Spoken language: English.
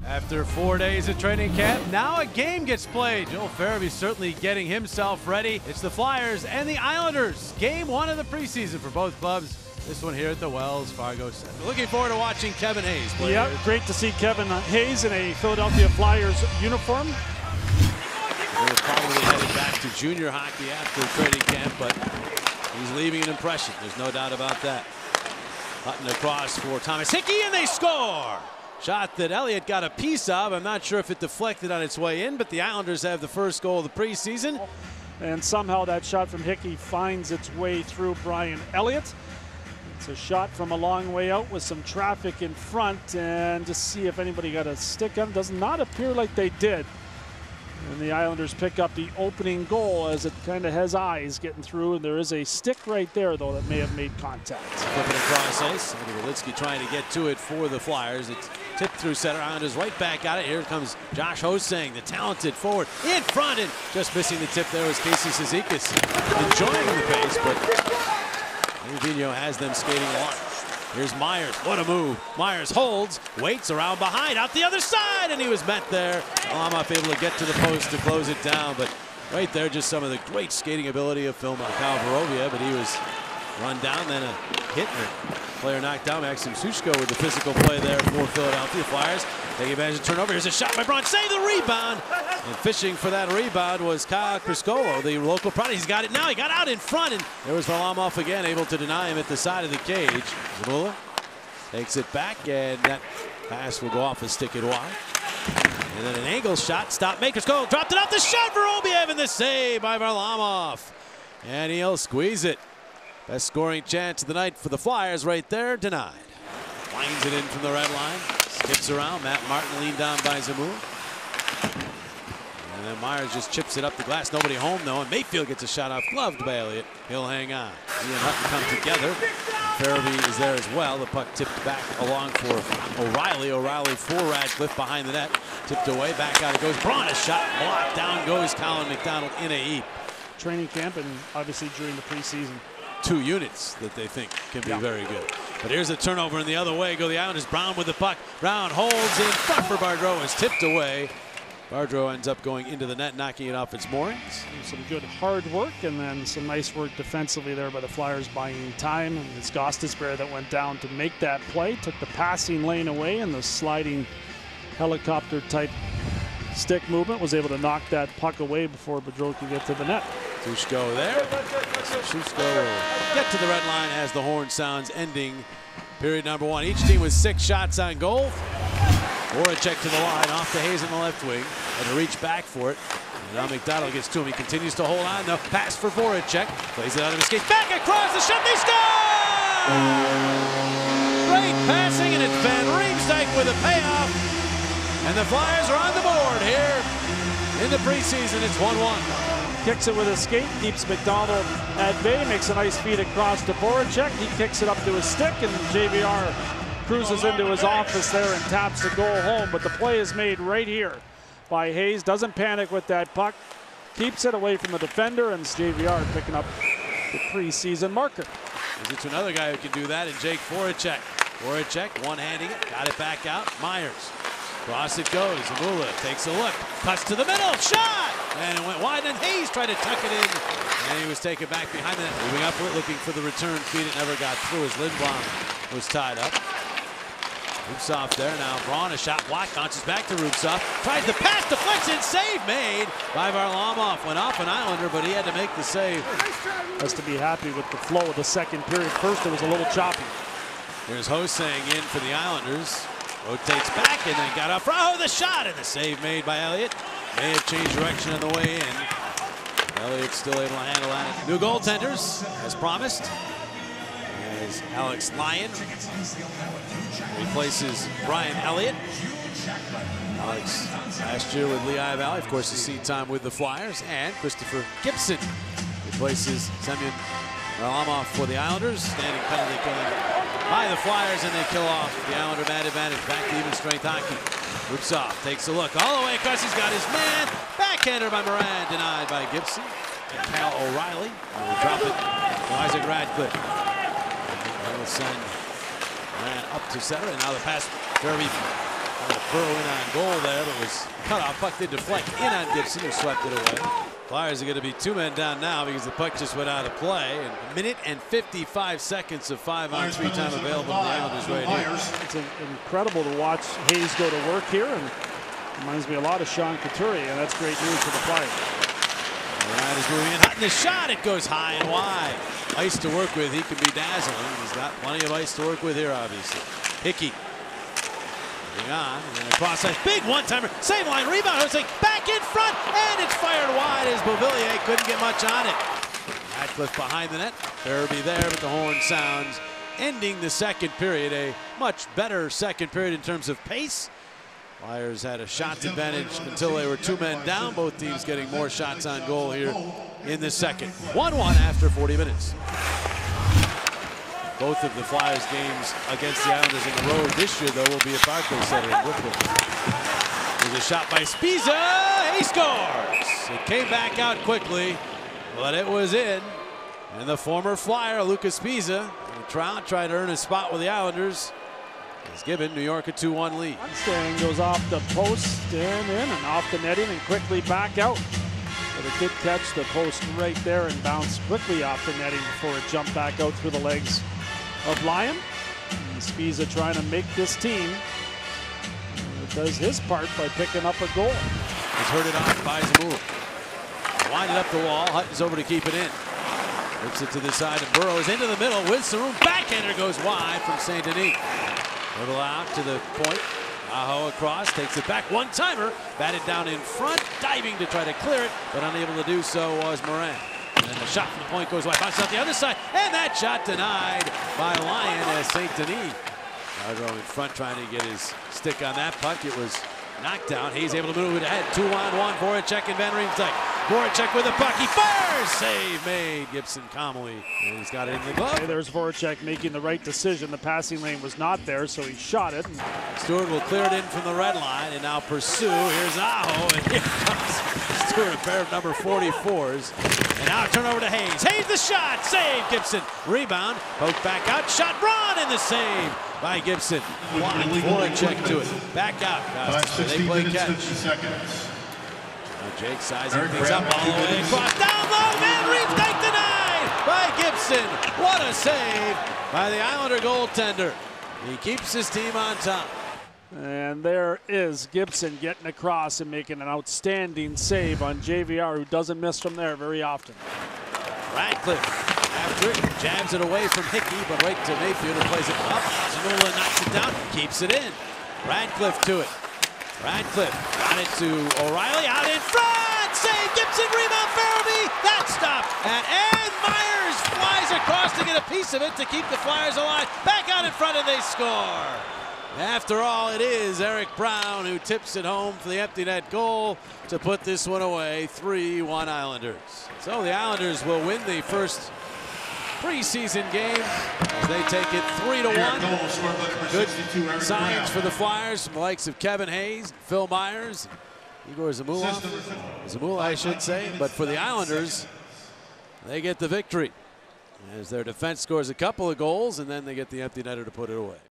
After 4 days of training camp, now a game gets played. Joel Farabee certainly getting himself ready. It's the Flyers and the Islanders. Game 1 of the preseason for both clubs. This one here at the Wells Fargo Center. Looking forward to watching Kevin Hayes play. Yeah, great to see Kevin Hayes in a Philadelphia Flyers uniform. He'll probably headed back to junior hockey after training camp, but he's leaving an impression. There's no doubt about that. Hutton across for Thomas Hickey, and they score! Shot that Elliott got a piece of. I'm not sure if it deflected on its way in, but the Islanders have the first goal of the preseason. And somehow that shot from Hickey finds its way through Brian Elliott. It's a shot from a long way out with some traffic in front, and just see if anybody got a stick on. Does not appear like they did. And the Islanders pick up the opening goal as it kind of has eyes getting through, and there is a stick right there, though, that may have made contact. Flipping across ice. Walitsky trying to get to it for the Flyers. It's tipped through center. Islanders right back at it. Here comes Josh Hosang, the talented forward, in front, and just missing the tip there was Casey Cizikas. Enjoying the pace, but Vino has them skating along. Here's Myers. What a move. Myers holds, waits around behind, out the other side, and he was met there. Varlamov able to get to the post to close it down, but right there, just some of the great skating ability of Phil Malkauvarovia, but he was run down, then a hit, and the player knocked down. Maxim Sushko with the physical play there for Philadelphia Flyers. Taking advantage of turnover. Here's a shot by Braun. Save the rebound. And fishing for that rebound was Kyle Criscolo, the local product. He's got it now. He got out in front, and there was Varlamov again, able to deny him at the side of the cage. Zamula takes it back, and that pass will go off and stick it wide. And then an angle shot. Stop. Criscolo dropped it off the shot. Vorobiev, and the save by Varlamov. And he'll squeeze it. Best scoring chance of the night for the Flyers right there, denied. Winds it in from the red line. Skips around. Matt Martin leaned down by Zamula. And then Myers just chips it up the glass. Nobody home, though. And Mayfield gets a shot off, gloved by Elliott. He'll hang on. He and Hutton come together. Farabee is there as well. The puck tipped back along for O'Reilly. O'Reilly for Radcliffe behind the net. Tipped away. Back out it goes. Braun, a shot blocked. Down goes Colin McDonald in a heap. Training camp and obviously during the preseason. 2 units that they think can be very good. But here's a turnover, and the other way go the Islanders. Brown with the puck. Brown holds in front for Bardreau. Is tipped away. Bardreau ends up going into the net, knocking it off its moorings. Some good hard work, and then some nice work defensively there by the Flyers, buying time. And it's Gostisbehere that went down to make that play. Took the passing lane away, and the sliding helicopter type stick movement was able to knock that puck away before Bardreau could get to the net. Sushko there. Sushko will get to the red line as the horn sounds, ending period number 1. Each team with 6 shots on goal. Voracek to the line, off to Hayes in the left wing, and to reach back for it. And now McDonald gets to him. He continues to hold on. The pass for Voracek. Plays it out of his skates. Back across the shot. They score! Great passing, and it's Van Riemsdyk with a payoff. And the Flyers are on the board here in the preseason. It's 1-1. Kicks it with a skate, keeps McDonald at bay, makes a nice feed across to Voracek. He kicks it up to his stick, and JVR cruises into his office there and taps the goal home. But the play is made right here by Hayes. Doesn't panic with that puck, keeps it away from the defender, and JVR picking up the preseason marker. It's another guy who can do that, and Jake Voracek. Voracek one-handing it, got it back out. Myers. Cross it goes. Zamula takes a look. Cuts to the middle. Shot! And it went wide, and Hayes tried to tuck it in. And he was taken back behind the net. Moving up, looking for the return feed. It never got through as Lindblom was tied up. Rubtsov there now. Braun, a shot blocked. Bounces back to Rubtsov. Tries the pass. Deflection. Save made by Varlamov. Went off an Islander, but he had to make the save. Has to be happy with the flow of the second period. First, it was a little choppy. Here's Hosang in for the Islanders. Rotates back and then got up. Oh, the shot, and the save made by Elliott. May have changed direction on the way in. Elliott's still able to handle that. New goaltenders, as promised, as Alex Lyon replaces Brian Elliott. Alex last year with Lehigh Valley, of course, the seed time with the Flyers, and Christopher Gibson replaces Semyon Varlamov for the Islanders. Standing penalty killing by the Flyers, and they kill off the Islander man advantage. Back to even strength hockey. Rubtsov takes a look all the way across. He's got his man. Backhander by Moran, denied by Gibson. And Cal O'Reilly will drop it to Isaac Radcliffe. They will send Moran up to center, and now the pass. Farabee Burrow in on goal there, but was cut off. Puck did deflect in on Gibson, who swept it away. Flyers are going to be 2 men down now because the puck just went out of play. And a minute and 55 seconds of 5-on-3 time available to the Islanders right here. It's incredible to watch Hayes go to work here, and reminds me a lot of Sean Couturier, and that's great news for the Flyers. Ryan is moving in hot, and the shot, it goes high and wide. Ice to work with, he can be dazzling. He's got plenty of ice to work with here, obviously. Hickey moving on, and then across that big one-timer, save line, rebound, Hosing back in front, and it's fired wide as Beauvillier couldn't get much on it. Radcliffe behind the net, Farabee there, but the horn sounds, ending the second period. A much better second period in terms of pace. Flyers had a shot advantage until they were 2 men down. Both teams getting more shots on goal here in the second. 1-1 after 40 minutes. Both of the Flyers games against the Islanders in the road this year, though, will be at Barclays Center in Brooklyn. There's a shot by Spiza. He scores. It came back out quickly, but it was in. And the former Flyer, Lucas Spiza, tried to earn a spot with the Islanders. He's given New York a 2-1 lead. And goes off the post and in and off the netting and quickly back out. But it did catch the post right there and bounced quickly off the netting before it jumped back out through the legs of Lyon. And Spiza trying to make this team does his part by picking up a goal. He's heard it off by Zamula. Wind it up the wall. Hutton's over to keep it in. Whips it to the side of Burrows into the middle with some room. Backhander goes wide from St. Denis. Little out to the point. Aho across, takes it back. One-timer, batted down in front, diving to try to clear it, but unable to do so was Morin. And then the shot from the point goes wide, bounces out the other side, and that shot denied by Lyon as St. Denis. Largo in front trying to get his stick on that puck. It was knocked down. Hayes able to move it ahead. 2-on-1, Voracek and Van Riemsdyk. Voracek with the puck, he fires! Save made, Gibson calmly, and he's got it in the glove. Okay, there's Voracek making the right decision. The passing lane was not there, so he shot it. Stewart will clear it in from the red line and now pursue. Here's Aho, and here comes Stewart, a pair of number 44s. And now turn over to Hayes. Hayes the shot, save Gibson. Rebound, poke back out, shot, Braun, and the save by Gibson. Blocked, Voracek to it. Back out, they play catch. Jake sizing things up all the way across. Down low, Van Riemsdyk denied by Gibson. What a save by the Islander goaltender. He keeps his team on top. And there is Gibson getting across and making an outstanding save on JVR, who doesn't miss from there very often. Radcliffe after it, jabs it away from Hickey, but right to Mayfield, who plays it up. Zamula knocks it down, keeps it in. Radcliffe to it. Radcliffe got it to O'Reilly, out in front, save, Gibson, rebound, Farabee, that stop, and Myers flies across to get a piece of it to keep the Flyers alive, back out in front and they score. After all, it is Eric Brown who tips it home for the empty net goal to put this one away, 3-1 Islanders. So the Islanders will win the first preseason game as they take it 3-1. Good signs for the Flyers from the likes of Kevin Hayes, Phil Myers, Igor Zamula, I should say. But for the Islanders, they get the victory as their defense scores a couple of goals and then they get the empty netter to put it away.